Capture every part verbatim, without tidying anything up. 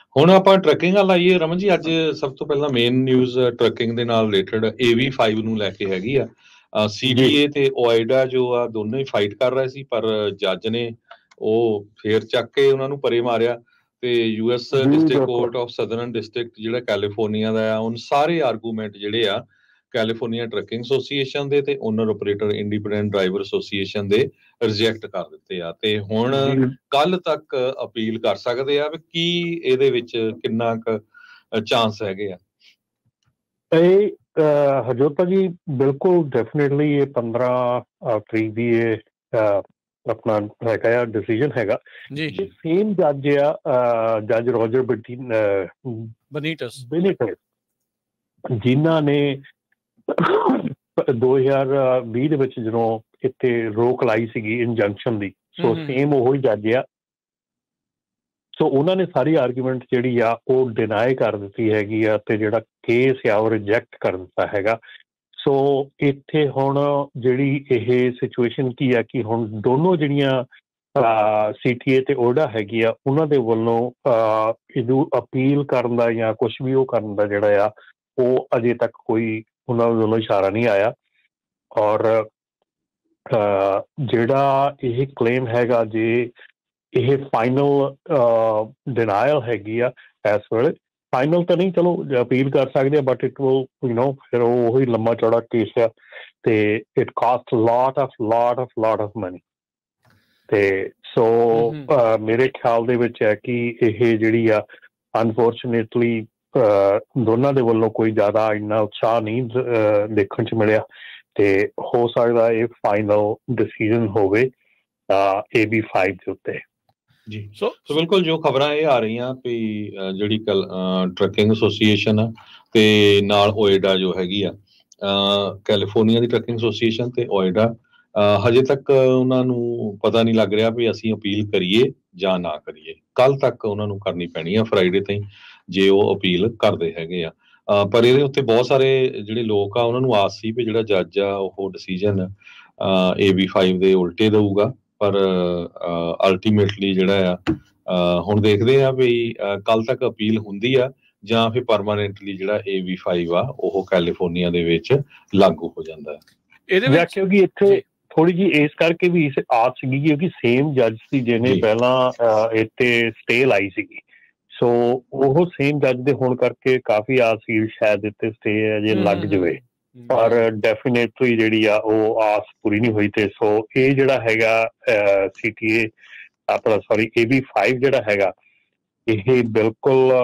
ਹੁਣ ਆਪਾਂ ਟਰੱਕਿੰਗ ਵੱਲ ਆਈਏ ਰਮਨ ਜੀ। ਅੱਜ ਸਭ ਤੋਂ ਪਹਿਲਾਂ ਮੇਨ ਨਿਊਜ਼ ਟਰੱਕਿੰਗ ਦੇ ਨਾਲ ਰਿਲੇਟਡ ਏ ਵੀ ਫਾਈਵ ਨੂੰ ਲੈ ਕੇ ਹੈਗੀ ਆ। ਸੀ ਟੀ ਏ ਤੇ ਓਇਡਾ ਜੋ ਆ ਦੋਨੋਂ ਹੀ ਫਾਈਟ ਕਰ ਰਹੇ ਸੀ, ਪਰ ਜੱਜ ਨੇ ਉਹ ਫੇਰ ਚੱਕ ਕੇ ਉਹਨਾਂ ਨੂੰ ਪਰੇ ਮਾਰਿਆ ਤੇ U S district court of southern district ਜਿਹੜਾ ਕੈਲੀਫੋਰਨੀਆ ਦਾ ਆ, ਉਹਨ ਸਾਰੇ ਆਰਗੂਮੈਂਟ ਜਿਹੜੇ ਆ ਕੈਲੀਫੋਰਨੀਆ ਟਰੱਕਿੰਗ ਐਸੋਸੀਏਸ਼ਨ ਦੇ ਤੇ owner operator independent driver association ਦੇ ਰਿਜੈਕਟ ਕਰ ਦਿੱਤੇ ਆ। ਤੇ ਹੁਣ ਕੱਲ ਤੱਕ ਅਪੀਲ ਕਰ ਸਕਦੇ ਆ ਵੀ ਕੀ ਇਹਦੇ ਵਿੱਚ ਕਿੰਨਾ ਕੁ ਚਾਂਸ ਹੈਗੇ ਆ। ਇਹ ਹਰਜੋਤ ਜੀ ਬਿਲਕੁਲ ਡੈਫੀਨੇਟਲੀ ਇਹ ਪੰਦਰਾਂ ਤਰੀਕ ਦੀ ਇਹ ਆਪਣਾ ਹੈਗਾ ਆ ਡਿਸੀਜਨ ਹੈਗਾ ਜੀ। ਸੇਮ ਜੱਜ ਆ ਜੱਜ ਰੋਜਰ ਬਨੀਟਸ ਜਿਨ੍ਹਾਂ ਨੇ ਦੋ ਹਜ਼ਾਰ ਵੀਹ ਦੇ ਵਿੱਚ ਜਦੋਂ ਇੱਥੇ ਰੋਕ ਲਾਈ ਸੀਗੀ ਇੰਜੰਕਸ਼ਨ ਦੀ, ਸੋ ਸੇਮ ਉਹੀ ਜੱਜ ਆ। ਸੋ ਉਹਨਾਂ ਨੇ ਸਾਰੀ ਆਰਗੂਮੈਂਟ ਜਿਹੜੀ ਆ ਉਹ ਡਿਨਾਈ ਕਰ ਦਿੱਤੀ ਹੈਗੀ ਆ ਤੇ ਜਿਹੜਾ ਕੇਸ ਆ ਉਹ ਰਿਜੈਕਟ ਕਰ ਦਿੱਤਾ ਹੈਗਾ। ਸੋ ਇੱਥੇ ਹੁਣ ਜਿਹੜੀ ਇਹ ਸਿਚੁਏਸ਼ਨ ਕੀ ਆ ਕਿ ਹੁਣ ਦੋਨੋਂ ਜਿਹੜੀਆਂ ਸੀ ਟੀ ਏ ਤੇ ਓਡਾ ਹੈਗੀ ਆ ਉਹਨਾਂ ਦੇ ਵੱਲੋਂ ਇਹਨੂੰ ਅਪੀਲ ਕਰਨ ਦਾ ਜਾਂ ਕੁਛ ਵੀ ਉਹ ਕਰਨ ਦਾ ਜਿਹੜਾ ਆ ਉਹ ਅਜੇ ਤੱਕ ਕੋਈ ਉਹਨਾਂ ਵੱਲੋਂ ਇਸ਼ਾਰਾ ਨਹੀਂ ਆਇਆ। ਔਰ ਜਿਹੜਾ ਇਹ ਕਲੇਮ ਹੈਗਾ ਜੇ ਇਹ ਫਾਈਨਲ ਡਿਨਾਇਲ ਹੈਗੀ ਆ ਇਸ ਵੇਲੇ, ਫਾਈਨਲ ਤਾਂ ਨਹੀਂ, ਚਲੋ ਅਪੀਲ ਕਰ ਸਕਦੇ ਆ, but it will you know ਫਿਰ ਉਹ ਉਹੀ ਲੰਮਾ ਚੌੜਾ ਕੇਸ ਆ ਤੇ it cost lot of lot of lot of money. ਤੇ ਸੋ ਮੇਰੇ ਖਿਆਲ ਦੇ ਵਿੱਚ ਹੈ ਕਿ ਇਹ ਜਿਹੜੀ ਆ ਅਨਫੋਰਚੁਨੇਟਲੀ ਦੋਨਾਂ ਦੇ ਵੱਲੋਂ ਕੋਈ ਜ਼ਿਆਦਾ ਇੰਨਾ ਉਤਸ਼ਾਹ ਨਹੀਂ ਦੇਖਣ 'ਚ ਮਿਲਿਆ ਤੇ ਹੋ ਸਕਦਾ ਇਹ ਫਾਈਨਲ ਡਿਸੀਜ਼ਨ ਹੋਵੇ ਏ ਬੀ ਫਾਈਵ ਦੇ ਉੱਤੇ ਜੀ। ਸੋ ਸੋ ਬਿਲਕੁਲ ਜੋ ਖਬਰਾਂ ਇਹ ਆ ਰਹੀਆਂ ਵੀ ਜਿਹੜੀ ਕਲ ਟਰੱਕਿੰਗ ਐਸੋਸੀਏਸ਼ਨ ਆ ਤੇ ਨਾਲ ਓਇਡਾ ਜੋ ਹੈਗੀ ਆ ਕੈਲੀਫੋਰਨੀਆ ਦੀ ਟਰੱਕਿੰਗ ਐਸੋਸੀਏਸ਼ਨ ਤੇ ਓਇਡਾ ਹਜੇ ਤੱਕ ਉਹਨਾਂ ਨੂੰ ਪਤਾ ਨਹੀਂ ਲੱਗ ਰਿਹਾ ਵੀ ਅਸੀਂ ਅਪੀਲ ਕਰੀਏ ਜਾਂ ਨਾ ਕਰੀਏ। ਕੱਲ ਤੱਕ ਉਹਨਾਂ ਨੂੰ ਕਰਨੀ ਪੈਣੀ ਆ, ਫਰਾਈਡੇ ਤਾਈਂ, ਜੇ ਉਹ ਅਪੀਲ ਕਰਦੇ ਹੈਗੇ ਆ। ਪਰ ਇਹਦੇ ਉੱਤੇ ਬਹੁਤ ਸਾਰੇ ਜਿਹੜੇ ਲੋਕ ਆ ਉਹਨਾਂ ਨੂੰ ਆਸ ਸੀ ਵੀ ਜਿਹੜਾ ਜੱਜ ਆ ਉਹ ਡਿਸੀਜਨ ਏ ਬੀ ਫਾਈਵ ਦੇ ਉਲਟੇ ਦਊਗਾ, ਪਰ ਅਲਟੀਮੇਟਲੀ ਜਿਹੜਾ ਆ ਹੁਣ ਦੇਖਦੇ ਆ ਵੀ ਕੱਲ ਤੱਕ ਅਪੀਲ ਹੁੰਦੀ ਆ ਜਾਂ ਫਿਰ ਪਰਮਾਨੈਂਟਲੀ ਜਿਹੜਾ ਏ ਬੀ ਫਾਈਵ ਆ ਉਹ ਕੈਲੀਫੋਰਨੀਆ ਦੇ ਵਿੱਚ ਲਾਗੂ ਹੋ ਜਾਂਦਾ ਹੈ। ਇਹਦੇ ਵਿੱਚ ਕਿਉਂਕਿ ਇੱਥੇ ਥੋੜੀ ਜਿਹੀ ਇਸ ਕਰਕੇ ਵੀ ਇਸ ਆਸ ਸੀਗੀ ਕਿਉਂਕਿ ਸੇਮ ਜੱਜ ਸੀ ਜਿਹਨੇ ਪਹਿਲਾਂ ਇੱਥੇ ਸਟੇ ਲਾਈ ਸੀਗੀ। ਸੋ ਉਹ ਸੇਮ ਜੱਜ ਦੇ ਹੋਣ ਕਰਕੇ ਕਾਫੀ ਆਸ ਸੀ ਸ਼ਾਇਦ ਇੱਥੇ ਸਟੇ ਅਜੇ ਲੱਗ ਜਾਵੇ, ਪਰ ਡੈਫੀਨੇਟਲੀ ਜਿਹੜੀ ਆ ਉਹ ਆਸ ਪੂਰੀ ਨਹੀਂ ਹੋਈ। ਤੇ ਸੋ ਇਹ ਜਿਹੜਾ ਹੈਗਾ ਸੀ ਟੀ ਏ ਆਪਣਾ ਸੋਰੀ ਏ ਬੀ ਫਾਈਵ ਜਿਹੜਾ ਹੈਗਾ ਇਹ ਬਿਲਕੁਲ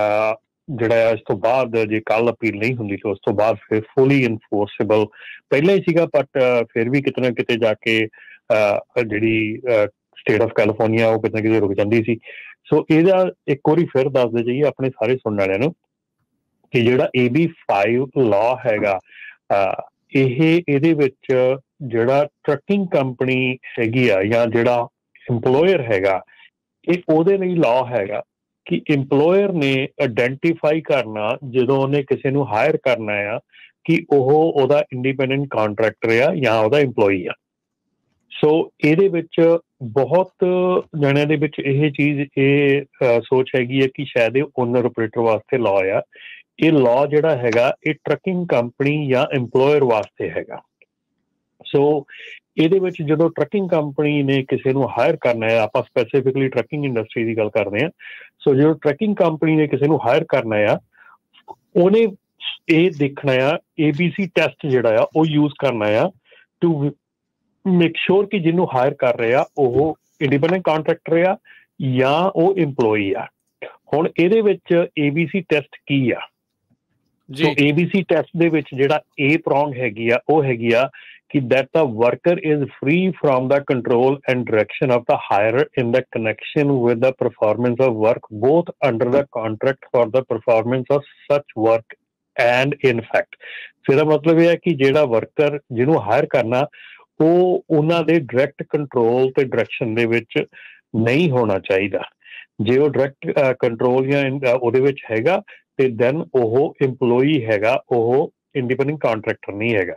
ਜਿਹੜਾ ਇਸ ਤੋਂ ਬਾਅਦ ਜੇ ਕੱਲ ਅਪੀਲ ਨਹੀਂ ਹੁੰਦੀ ਤਾਂ ਉਸ ਤੋਂ ਬਾਅਦ ਫਿਰ ਫੁਲੀ ਇਨਫੋਰਸੇਬਲ ਪਹਿਲਾਂ ਹੀ ਸੀਗਾ, ਬਟ ਫਿਰ ਵੀ ਕਿਤੇ ਨਾ ਕਿਤੇ ਜਾ ਕੇ ਜਿਹੜੀ ਸਟੇਟ ਆਫ ਕੈਲੀਫੋਰਨੀਆ ਉਹ ਕਿਤੇ ਨਾ ਕਿਤੇ ਰੁਕ ਜਾਂਦੀ ਸੀ। ਸੋ ਇਹਦਾ ਇੱਕ ਵਾਰੀ ਫਿਰ ਦੱਸਦੇ ਜਾਈਏ ਆਪਣੇ ਸਾਰੇ ਸੁਣਨ ਵਾਲਿਆਂ ਨੂੰ ਕਿ ਜਿਹੜਾ ਏ ਬੀ ਫਾਈਵ ਲਾਅ ਹੈਗਾ ਇਹ ਇਹਦੇ ਵਿੱਚ ਜਿਹੜਾ ਟਰੱਕਿੰਗ ਕੰਪਨੀ ਹੈਗੀ ਆ ਜਾਂ ਜਿਹੜਾ ਇੰਪਲੋਇਰ ਹੈਗਾ ਇਹ ਉਹਦੇ ਲਈ ਲਾਅ ਹੈਗਾ ਕਿ ਇੰਪਲੋਇਰ ਨੇ ਆਇਡੈਂਟੀਫਾਈ ਕਰਨਾ ਜਦੋਂ ਉਹਨੇ ਕਿਸੇ ਨੂੰ ਹਾਇਰ ਕਰਨਾ ਆ ਕਿ ਉਹ ਉਹਦਾ ਇੰਡੀਪੈਂਡੈਂਟ ਕਾਂਟਰੈਕਟਰ ਆ ਜਾਂ ਉਹਦਾ ਇੰਪਲੋਈ ਆ। ਸੋ ਇਹਦੇ ਵਿੱਚ ਬਹੁਤ ਜਣਿਆਂ ਦੇ ਵਿੱਚ ਇਹ ਚੀਜ਼ ਇਹ ਸੋਚ ਹੈਗੀ ਹੈ ਕਿ ਸ਼ਾਇਦ ਇਹ ਓਨਰ ਆਪਰੇਟਰ ਵਾਸਤੇ ਲਾਅ ਆ। ਇਹ ਲਾਅ ਜਿਹੜਾ ਹੈਗਾ ਇਹ ਟਰੱਕਿੰਗ ਕੰਪਨੀ ਜਾਂ ਇੰਪਲੋਇਰ ਵਾਸਤੇ ਹੈਗਾ। ਸੋ ਇਹਦੇ ਵਿੱਚ ਜਦੋਂ ਟਰੱਕਿੰਗ ਕੰਪਨੀ ਨੇ ਕਿਸੇ ਨੂੰ ਹਾਇਰ ਕਰਨਾ ਹੈ, ਆਪਾਂ ਸਪੈਸੀਫਿਕਲੀ ਟਰੱਕਿੰਗ ਇੰਡਸਟਰੀ ਦੀ ਗੱਲ ਕਰਦੇ ਹਾਂ। ਸੋ ਜਦੋਂ ਟਰੱਕਿੰਗ ਕੰਪਨੀ ਨੇ ਕਿਸੇ ਨੂੰ ਹਾਇਰ ਕਰਨਾ ਆ ਉਹਨੇ ਇਹ ਦੇਖਣਾ ਆ ਏ ਬੀ ਸੀ ਟੈਸਟ ਜਿਹੜਾ ਆ ਉਹ ਯੂਜ਼ ਕਰਨਾ ਆ ਟੂ ਮੇਕ ਸ਼ੋਰ ਕਿ ਜਿਹਨੂੰ ਹਾਇਰ ਕਰ ਰਿਹਾ ਉਹ ਇੰਡੀਪੈਂਡੈਂਟ ਕਾਂਟਰੈਕਟਰ ਆ ਜਾਂ ਉਹ ਇੰਪਲੋਈ ਆ। ਹੁਣ ਇਹਦੇ ਵਿੱਚ ਏ ਬੀ ਸੀ ਟੈਸਟ ਕੀ ਆ? ਸੋ ਏ ਬੀ ਸੀ ਟੈਸਟ ਦੇ ਵਿੱਚ ਜਿਹੜਾ ਏ ਪ੍ਰੋਂਗ ਹੈਗੀ ਆ ਉਹ ਹੈਗੀ ਆ ਕਿ that the worker is free from the control and direction of the hirer in the connection with the performance of work both under the contract for the performance of such work and in fact। ਇਹਦਾ ਮਤਲਬ ਇਹ ਹੈ ਕਿ ਜਿਹੜਾ worker ਜਿਹਨੂੰ hire ਕਰਨਾ ਉਹ ਉਹਨਾਂ ਦੇ ਡਾਇਰੈਕਟ ਕੰਟਰੋਲ ਤੇ ਡਾਇਰੈਕਸ਼ਨ ਦੇ ਵਿੱਚ ਨਹੀਂ ਹੋਣਾ ਚਾਹੀਦਾ। ਜੇ ਉਹ ਡਾਇਰੈਕਟ ਕੰਟਰੋਲ ਜਾਂ ਉਹਦੇ ਵਿੱਚ ਹੈਗਾ ਤੇ ਦੈਨ ਉਹ ਇੰਪਲੋਈ ਹੈਗਾ, ਉਹ ਇੰਡੀਪੈਂਡੈਂਟ ਕਾਂਟਰੈਕਟਰ ਨਹੀਂ ਹੈਗਾ।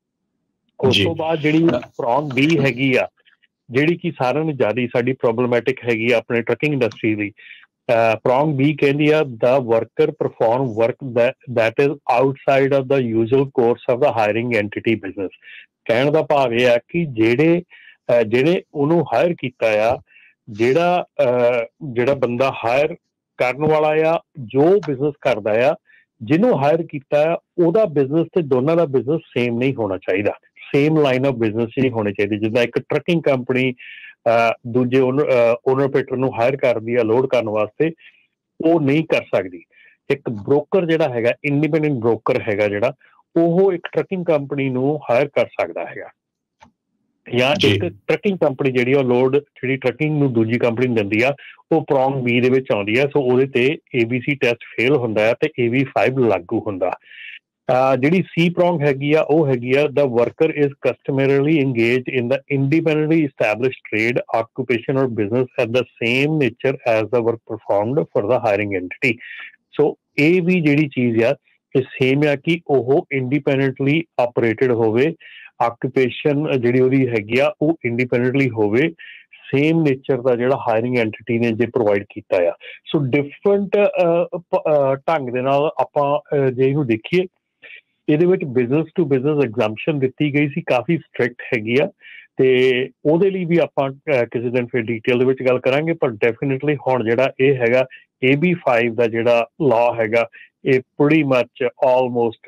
ਉਸ ਤੋਂ ਬਾਅਦ ਜਿਹੜੀ ਪ੍ਰੋਂਗ ਬੀ ਹੈਗੀ ਆ ਜਿਹੜੀ ਕਿ ਸਾਰਿਆਂ ਨੂੰ ਜ਼ਿਆਦਾ ਸਾਡੀ ਪ੍ਰੋਬਲਮੈਟਿਕ ਹੈਗੀ ਆ ਆਪਣੇ ਟਰੱਕਿੰਗ ਇੰਡਸਟਰੀ ਦੀ, ਪ੍ਰੋਂਗ ਬੀ ਕਹਿੰਦੀ ਆ the worker perform work that is outside of the usual course of the hiring entity business. ਕਹਿਣ ਦਾ ਭਾਵ ਇਹ ਆ ਕਿ ਜਿਹੜੇ ਜਿਹੜੇ ਉਹਨੂੰ ਹਾਇਰ ਕੀਤਾ ਆ, ਜਿਹੜਾ ਜਿਹੜਾ ਬੰਦਾ ਹਾਇਰ ਕਰਨ ਵਾਲਾ ਆ, ਜੋ ਬਿਜ਼ਨਸ ਕਰਦਾ ਆ, ਜਿਹਨੂੰ ਹਾਇਰ ਕੀਤਾ ਆ, ਉਹਦਾ ਬਿਜ਼ਨਸ ਤੇ ਦੋਨਾਂ ਦਾ ਬਿਜ਼ਨਸ ਸੇਮ ਨਹੀਂ ਹੋਣਾ ਚਾਹੀਦਾ, ਸੇਮ ਲਾਈਨ ਆਫ ਬਿਜ਼ਨਸ ਨਹੀਂ ਹੋਣੇ ਚਾਹੀਦੇ। ਜਿੱਦਾਂ ਇੱਕ ਟਰੱਕਿੰਗ ਕੰਪਨੀ ਦੂਜੇ ਓਨਰ ਓਨਰ ਆਪਰੇਟਰ ਨੂੰ ਹਾਇਰ ਕਰਦੀ ਆ ਲੋਡ ਕਰਨ ਵਾਸਤੇ, ਉਹ ਨਹੀਂ ਕਰ ਸਕਦੀ। ਇੱਕ ਬ੍ਰੋਕਰ ਜਿਹੜਾ ਹੈਗਾ, ਇੰਡੀਪੈਂਡੈਂਟ ਬ੍ਰੋਕਰ ਹੈਗਾ ਜਿਹੜਾ, ਉਹ ਇੱਕ ਟਰੱਕਿੰਗ ਕੰਪਨੀ ਨੂੰ ਹਾਇਰ ਕਰ ਸਕਦਾ ਹੈਗਾ, ਜਾਂ ਇੱਕ ਟਰੱਕਿੰਗ ਕੰਪਨੀ ਜਿਹੜੀ ਉਹ ਲੋਡ ਜਿਹੜੀ ਟਰੱਕਿੰਗ ਨੂੰ ਦੂਜੀ ਕੰਪਨੀ ਨੂੰ ਦਿੰਦੀ ਆ, ਉਹ ਪ੍ਰੋਂਗ ਬੀ ਦੇ ਵਿੱਚ ਆਉਂਦੀ ਆ। ਸੋ ਉਹਦੇ ਤੇ A B C test fail ਹੁੰਦਾ ਹੈ ਤੇ ਏ ਬੀ ਫਾਈਵ ਲਾਗੂ ਹੁੰਦਾ। ਜਿਹੜੀ ਸੀ ਪ੍ਰੋਂਗ ਹੈਗੀ ਆ, ਉਹ ਹੈਗੀ ਆ the worker is customarily engage in the independently establish trade occupation or business at the same nature as the work performed for the hiring entity. So ਇਹ ਵੀ ਜਿਹੜੀ ਚੀਜ਼ ਆ ਇਹ ਸੇਮ ਆ ਕਿ ਉਹ ਇੰਡੀਪੈਂਡੈਂਟਲੀ ਆਪਰੇਟਡ ਹੋਵੇ, ਆਕੂਪੇਸ਼ਨ ਜਿਹੜੀ ਉਹਦੀ ਹੈਗੀ ਆ ਉਹ ਇੰਡੀਪੈਂਡੈਂਟਲੀ ਹੋਵੇ, ਸੇਮ ਨੇਚਰ ਦਾ ਜਿਹੜਾ ਹਾਇਰਿੰਗ ਐਂਟੀਟੀ ਨੇ ਜੇ ਪ੍ਰੋਵਾਈਡ ਕੀਤਾ ਆ। ਸੋ ਡਿਫਰੈਂਟ ਢੰਗ ਦੇ ਨਾਲ ਆਪਾਂ ਜੇ ਇਹਨੂੰ ਦੇਖੀਏ, ਇਹਦੇ ਵਿੱਚ ਬਿਜ਼ਨਸ ਟੂ ਬਿਜ਼ਨਸ ਐਗਜ਼ੈਂਪਸ਼ਨ ਦਿੱਤੀ ਗਈ ਸੀ, ਕਾਫੀ ਸਟ੍ਰਿਕਟ ਹੈਗੀ ਆ, ਤੇ ਉਹਦੇ ਲਈ ਵੀ ਆਪਾਂ ਕਿਸੇ ਦਿਨ ਫਿਰ ਡਿਟੇਲ ਦੇ ਵਿੱਚ ਗੱਲ ਕਰਾਂਗੇ। ਪਰ ਡੈਫੀਨੇਟਲੀ ਹੁਣ ਜਿਹੜਾ ਇਹ ਹੈਗਾ ਏ ਬੀ ਫਾਈਵ ਦਾ ਜਿਹੜਾ ਲਾਅ ਹੈਗਾ, ਇਹ ਪ੍ਰੀਟੀ ਮੱਚ ਆਲਮੋਸਟ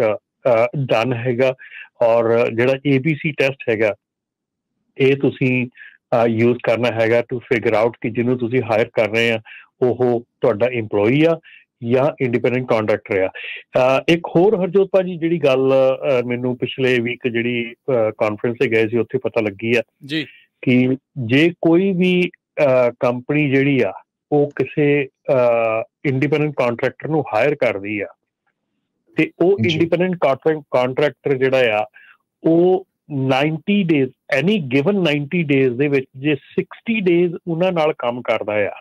ਡਨ ਹੈਗਾ। ਔਰ ਜਿਹੜਾ ਏ ਬੀ ਸੀ ਟੈਸਟ ਹੈਗਾ, ਇਹ ਤੁਸੀਂ ਯੂਜ਼ ਕਰਨਾ ਹੈਗਾ ਟੂ ਫਿਗਰ ਆਊਟ ਕਿ ਜਿਹਨੂੰ ਤੁਸੀਂ ਹਾਇਰ ਕਰ ਰਹੇ ਆ ਉਹ ਤੁਹਾਡਾ ਇੰਪਲੋਈ ਆ ਜਾਂ ਇੰਡੀਪੈਂਡੈਂਟ ਕਾਂਟਰੈਕਟਰ ਆ। ਇੱਕ ਹੋਰ ਹਰਜੋਤ ਭਾਜੀ ਜਿਹੜੀ ਗੱਲ ਮੈਨੂੰ ਪਿਛਲੇ ਵੀਕ ਜਿਹੜੀ ਕਾਨਫਰੰਸ ਤੇ ਗਏ ਸੀ ਉੱਥੇ ਪਤਾ ਲੱਗੀ ਆ ਜੀ ਕਿ ਜੇ ਕੋਈ ਵੀ ਕੰਪਨੀ ਜਿਹੜੀ ਆ ਉਹ ਕਿਸੇ ਇੰਡੀਪੈਂਡੈਂਟ ਕਾਂਟਰੈਕਟਰ ਨੂੰ ਹਾਇਰ ਕਰਦੀ ਆ, ਤੇ ਉਹ ਇੰਡੀਪੈਂਡੈਂਟ ਕਾਂਟਰੈਕਟਰ ਜਿਹੜਾ ਆ ਉਹ ninety days any given ninety days ਦੇ ਵਿੱਚ ਜੇ ਸਿਕਸਟੀ ਡੇਜ਼ ਉਹਨਾਂ ਨਾਲ ਕੰਮ ਕਰਦਾ ਆ,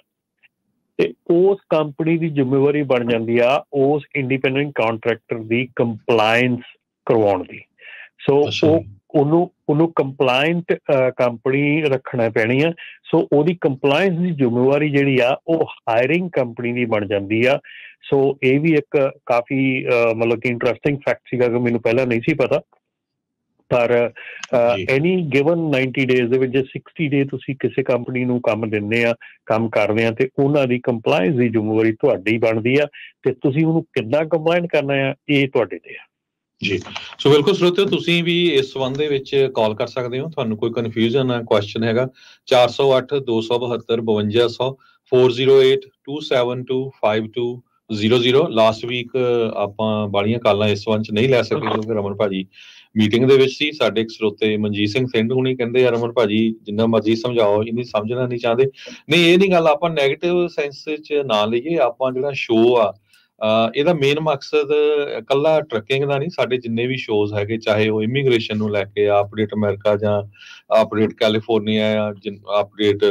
ਤੇ ਉਸ ਕੰਪਨੀ ਦੀ ਜ਼ਿੰਮੇਵਾਰੀ ਬਣ ਜਾਂਦੀ ਆ ਉਸ ਇੰਡੀਪੈਂਡੈਂਟ ਕਾਂਟਰੈਕਟਰ ਦੀ ਕੰਪਲਾਇੰਸ ਕਰਵਾਉਣ ਦੀ। ਸੋ ਉਹ ਉਹਨੂੰ ਉਹਨੂੰ ਕੰਪਲਾਇੰਟ ਕੰਪਨੀ ਰੱਖਣਾ ਪੈਣੀ ਆ। ਸੋ ਉਹਦੀ ਕੰਪਲਾਇੰਸ ਦੀ ਜ਼ਿੰਮੇਵਾਰੀ ਜਿਹੜੀ ਆ ਉਹ ਹਾਇਰਿੰਗ ਕੰਪਨੀ ਦੀ ਬਣ ਜਾਂਦੀ ਆ। ਸੋ ਇਹ ਵੀ ਇੱਕ ਕਾਫੀ ਮਤਲਬ ਕਿ ਇੰਟਰਸਟਿੰਗ ਫੈਕਟ ਸੀਗਾ ਕਿ ਮੈਨੂੰ ਪਹਿਲਾਂ ਨਹੀਂ ਸੀ ਪਤਾ। ਪਰ ਐਨੀ ਗਿਵਨ ਨਾਈਨਟੀ ਡੇਜ਼ ਦੇ ਵਿੱਚ ਜੇ ਸਿਕਸਟੀ ਡੇ ਤੁਸੀਂ ਕਿਸੇ ਕੰਪਨੀ ਨੂੰ ਕੰਮ ਦਿੰਦੇ ਆ, ਕੰਮ ਕਰਦੇ ਆ, ਤੇ ਉਹਨਾਂ ਦੀ ਕੰਪਲਾਇੰਸ ਦੀ ਜ਼ਿੰਮੇਵਾਰੀ ਤੁਹਾਡੀ ਬਣਦੀ ਆ, ਤੇ ਤੁਸੀਂ ਉਹਨੂੰ ਕਿੱਦਾਂ ਕੰਪਲਾਇੰਟ ਕਰਨਾ ਆ ਇਹ ਤੁਹਾਡੇ ਤੇ ਆ ਜੀ। ਸੋ ਬਿਲਕੁਲ ਸਰੋਤਿਓ, ਤੁਸੀਂ ਵੀ ਇਸ ਸੰਬੰਧ ਦੇ ਵਿੱਚ ਕਾਲ ਕਰ ਸਕਦੇ ਹੋ। ਤੁਹਾਨੂੰ ਕੋਈ ਕਨਫਿਊਜ਼ਨ ਆ, ਕੁਐਸਚਨ ਹੈਗਾ, ਚਾਰ ਸੌ ਅੱਠ ਦੋ ਸੌ ਬਹੱਤਰ ਬਵੰਜਾ ਸੌ four zero eight two seven two five two zero zero. Last week ਆਪਾਂ ਬਾਲੀਆਂ ਕਾਲਾਂ ਇਸ ਸੰਬੰਧ 'ਚ ਨਹੀਂ ਲੈ ਸਕੇ ਕਿਉਂਕਿ ਰਮਨ ਭਾਜੀ ਮੀਟਿੰਗ ਦੇ ਵਿੱਚ ਸੀ। ਸਾਡੇ ਇੱਕ ਸਰੋਤੇ ਮਨਜੀਤ ਸਿੰਘ ਸਿੰਘ ਹੁਣੀ ਕਹਿੰਦੇ ਰਮਨ ਭਾਜੀ ਜਿੰਨਾ ਮਰਜ਼ੀ ਸਮਝਾਓ ਇਹਨੀ ਸਮਝਣਾ ਨਹੀਂ ਚਾਹੁੰਦੇ। ਨਹੀਂ, ਇਹ ਨਹੀਂ ਗੱਲ ਆਪਾਂ ਨੈਗੇਟਿਵ ਸੈਂਸ 'ਚ ਨਾ ਲਈਏ। ਆਪਾਂ ਜਿਹੜਾ ਸ਼ੋਅ ਆ ਇਹਦਾ ਮੇਨ ਮਕਸਦ ਇਕੱਲਾ ਟਰੱਕਿੰਗ ਦਾ ਨਹੀਂ, ਸਾਡੇ ਜਿੰਨੇ ਵੀ ਸ਼ੋਜ਼ ਹੈਗੇ, ਚਾਹੇ ਉਹ ਇਮੀਗ੍ਰੇਸ਼ਨ ਨੂੰ ਲੈ ਕੇ, ਅਪਡੇਟ ਅਮਰੀਕਾ ਜਾਂ ਅਪਡੇਟ ਕੈਲੀਫੋਰਨੀਆ ਆ, ਅਪਡੇਟ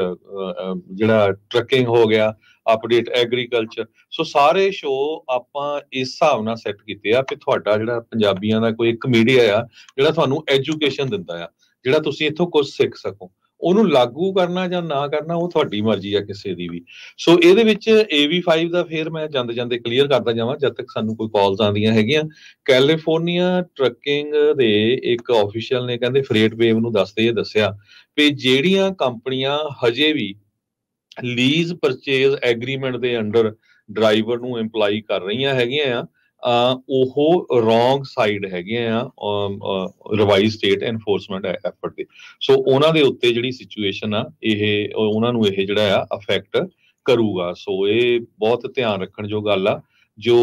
ਜਿਹੜਾ ਟਰੱਕਿੰਗ ਹੋ ਗਿਆ, ਅਪਡੇਟ ਐਗਰੀਕਲਚਰ, ਸੋ ਸਾਰੇ ਸ਼ੋਅ ਆਪਾਂ ਇਸ ਹਿਸਾਬ ਨਾਲ ਸੈੱਟ ਕੀਤੇ ਆ ਕਿ ਤੁਹਾਡਾ ਜਿਹੜਾ ਪੰਜਾਬੀਆਂ ਦਾ ਕੋਈ ਇੱਕ ਮੀਡੀਆ ਆ ਜਿਹੜਾ ਤੁਹਾਨੂੰ ਐਜੂਕੇਸ਼ਨ ਦਿੰਦਾ ਆ, ਜਿਹੜਾ ਤੁਸੀਂ ਇੱਥੋਂ ਕੁਝ ਸਿੱਖ ਸਕੋ। ਉਹਨੂੰ ਲਾਗੂ ਕਰਨਾ ਜਾਂ ਨਾ ਕਰਨਾ ਉਹ ਤੁਹਾਡੀ ਮਰਜ਼ੀ ਆ ਕਿਸੇ ਦੀ ਵੀ। ਸੋ ਇਹਦੇ ਵਿੱਚ ਏ ਵੀ ਫਾਈਵ ਦਾ ਫੇਰ ਮੈਂ ਜਾਂਦੇ ਜਾਂਦੇ ਕਲੀਅਰ ਕਰਦਾ ਜਾਵਾਂ ਜਦ ਤੱਕ ਸਾਨੂੰ ਕੋਈ ਕਾਲਸ ਆਉਂਦੀਆਂ ਹੈਗੀਆਂ। ਕੈਲੀਫੋਰਨੀਆ ਟਰੱਕਿੰਗ ਦੇ ਇੱਕ ਆਫੀਸ਼ੀਅਲ ਨੇ ਕਹਿੰਦੇ ਫਰੇਟ ਵੇਵ ਨੂੰ ਦੱਸਦੇ ਇਹ ਦੱਸਿਆ ਵੀ ਜਿਹੜੀਆਂ ਕੰਪਨੀਆਂ ਹਜੇ ਵੀ ਲੀਜ਼ ਪਰਚੇਜ਼ ਐਗਰੀਮੈਂਟ ਦੇ ਅੰਡਰ ਡਰਾਈਵਰ ਨੂੰ ਇੰਪਲਾਈ ਕਰ ਰਹੀਆਂ ਹੈਗੀਆਂ ਆ, ਉਹ ਰੋਂਗ ਸਾਈਡ ਹੈਗੇ ਆ ਰਿਵਾਈਜ਼ ਸਟੇਟ ਐਨਫੋਰਸਮੈਂਟ ਐਫਰਟ ਦੇ। ਸੋ ਉਹਨਾਂ ਦੇ ਉੱਤੇ ਜਿਹੜੀ ਸਿਚੁਏਸ਼ਨ ਆ ਇਹ ਉਹਨਾਂ ਨੂੰ ਇਹ ਜਿਹੜਾ ਆ ਅਫੈਕਟ ਕਰੂਗਾ। ਸੋ ਇਹ ਬਹੁਤ ਧਿਆਨ ਰੱਖਣ ਜੋ ਗੱਲ ਆ ਜੋ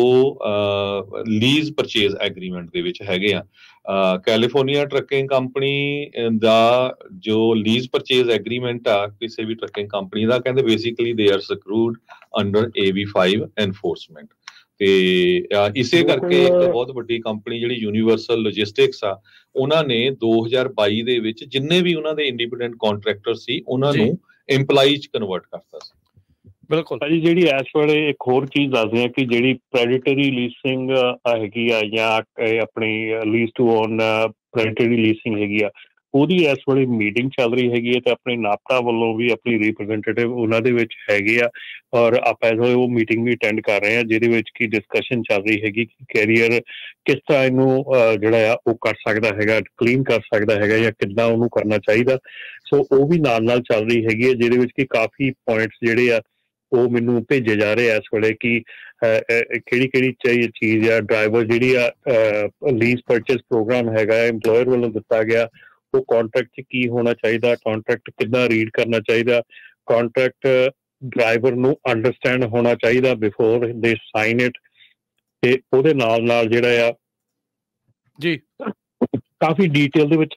ਲੀਜ਼ ਪਰਚੇਜ਼ ਐਗਰੀਮੈਂਟ ਦੇ ਵਿੱਚ ਹੈਗੇ ਆ। ਕੈਲੀਫੋਰਨੀਆ ਟਰੱਕਿੰਗ ਕੰਪਨੀ ਦਾ ਜੋ ਲੀਜ਼ ਪਰਚੇਜ਼ ਐਗਰੀਮੈਂਟ ਆ ਕਿਸੇ ਵੀ ਟਰੱਕਿੰਗ ਕੰਪਨੀ ਦਾ, ਕਹਿੰਦੇ basically they are screwed under A B five enforcement. ਤੇ ਇਸੇ ਕਰਕੇ ਇੱਕ ਬਹੁਤ ਵੱਡੀ ਕੰਪਨੀ ਜਿਹੜੀ ਯੂਨੀਵਰਸਲ ਲੌਜਿਸਟਿਕਸ ਆ, ਉਹਨਾਂ ਨੇ ਦੋ ਹਜ਼ਾਰ ਬਾਈ ਦੇ ਵਿੱਚ ਜਿੰਨੇ ਵੀ ਉਹਨਾਂ ਦੇ ਇੰਡੀਪੈਂਡੈਂਟ ਕੰਟਰੈਕਟਰ ਸੀ ਉਹਨਾਂ ਨੂੰ ਇੰਪਲਾਈ ਚ ਕਨਵਰਟ ਕਰਤਾ ਸੀ। ਬਿਲਕੁਲ ਭਾਜੀ, ਜਿਹੜੀ ਇਸ ਵੇਲੇ ਇੱਕ ਹੋਰ ਚੀਜ਼ ਦੱਸਦੇ ਆ ਕਿ ਜਿਹੜੀ ਪ੍ਰੈਡੇਟਰੀ ਲੀਸਿੰਗ ਹੈਗੀ ਆ ਜਾਂ ਆਪਣੀ lease to own predatory leasing ਹੈਗੀ ਆ, ਉਹਦੀ ਇਸ ਵੇਲੇ ਮੀਟਿੰਗ ਚੱਲ ਰਹੀ ਹੈਗੀ ਹੈ, ਤੇ ਆਪਣੇ ਨਾਪਟਾ ਵੱਲੋਂ ਵੀ ਆਪਣੀ ਰਿਪਰੈਜ਼ੈਂਟੇਟਿਵ ਉਹਨਾਂ ਦੇ ਵਿੱਚ ਹੈਗੇ ਆ, ਔਰ ਆਪਾਂ ਇਸ ਵੇਲੇ ਉਹ ਮੀਟਿੰਗ ਵੀ ਅਟੈਂਡ ਕਰ ਰਹੇ ਹਾਂ, ਜਿਹਦੇ ਵਿੱਚ ਕੀ ਡਿਸਕਸ਼ਨ ਚੱਲ ਰਹੀ ਹੈਗੀ ਕਿ ਕੈਰੀਅਰ ਕਿਸ ਤਰ੍ਹਾਂ ਇਹਨੂੰ ਜਿਹੜਾ ਆ ਉਹ ਕਰ ਸਕਦਾ ਹੈਗਾ, ਕਲੀਨ ਕਰ ਸਕਦਾ ਹੈਗਾ, ਜਾਂ ਕਿੱਦਾਂ ਉਹਨੂੰ ਕਰਨਾ ਚਾਹੀਦਾ। ਸੋ ਉਹ ਵੀ ਨਾਲ ਨਾਲ ਚੱਲ ਰਹੀ ਹੈਗੀ ਹੈ, ਜਿਹਦੇ ਵਿੱਚ ਕਿ ਕਾਫੀ ਪੁਆਇੰਟਸ ਜਿਹੜੇ ਆ ਉਹ ਮੈਨੂੰ ਭੇਜੇ ਜਾ ਰਹੇ ਆ ਇਸ ਵੇਲੇ ਕਿ ਕਿਹੜੀ ਕਿਹੜੀ ਚਾਹੀ ਚੀਜ਼ ਆ। ਡਰਾਈਵਰ ਜਿਹੜੀ ਆ ਲੀਜ਼ ਪਰਚੇਸ ਪ੍ਰੋਗਰਾਮ ਹੈਗਾ ਐਮਪਲੋਇਰ ਵੱਲੋਂ ਦਿੱਤਾ ਗਿਆ, ਉਹ ਕਾਂਟਰੈਕਟ 'ਚ ਕੀ ਹੋਣਾ ਚਾਹੀਦਾ, ਕਾਂਟਰੈਕਟ ਕਿੱਦਾਂ ਰੀਡ ਕਰਨਾ ਚਾਹੀਦਾ, ਕਾਂਟਰੈਕਟ ਡਰਾਈਵਰ ਨੂੰ ਅੰਡਰਸਟੈਂਡ ਹੋਣਾ ਚਾਹੀਦਾ ਬਿਫੋਰ ਦੇ ਸਾਈਨ ਇਟ, ਤੇ ਉਹਦੇ ਨਾਲ ਨਾਲ ਜਿਹੜਾ ਆ ਜੀ ਕਾਫੀ ਡੀਟੇਲ ਦੇ ਵਿੱਚ